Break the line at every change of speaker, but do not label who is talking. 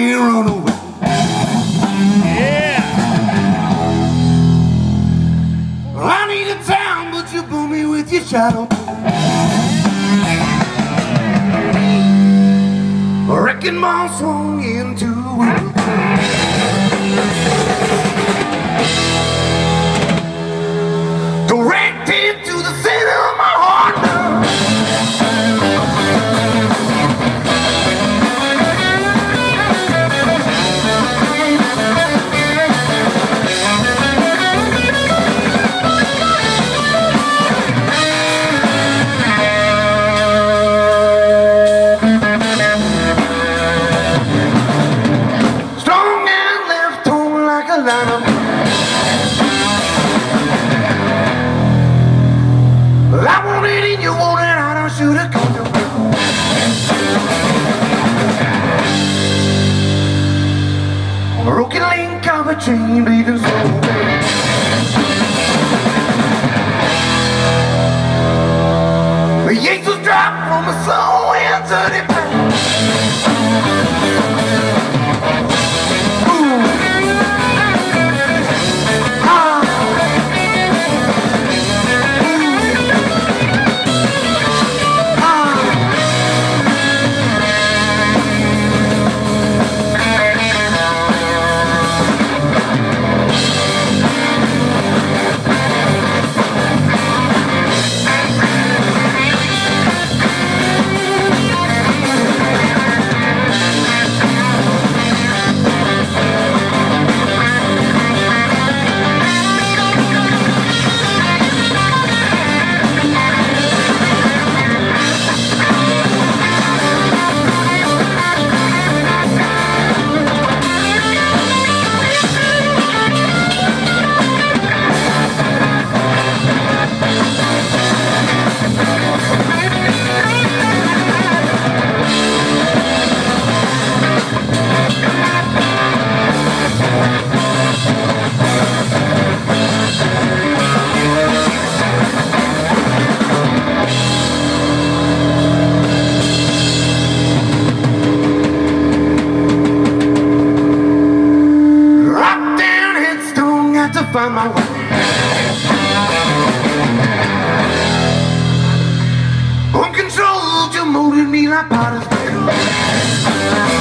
can't run away.
Yeah.
Well, I need a town, but you pull me with your shadow. Wrecking my song into a wheel. Directed to the center of my heart now. Strong and left home like a line. Well, I want it and you want it, I don't shoot a gun. A broken link of a chain bleeding slow. The yates was dropped from my soul into the pain. Find my way. Uncontrolled, you molded me like potter's wheel.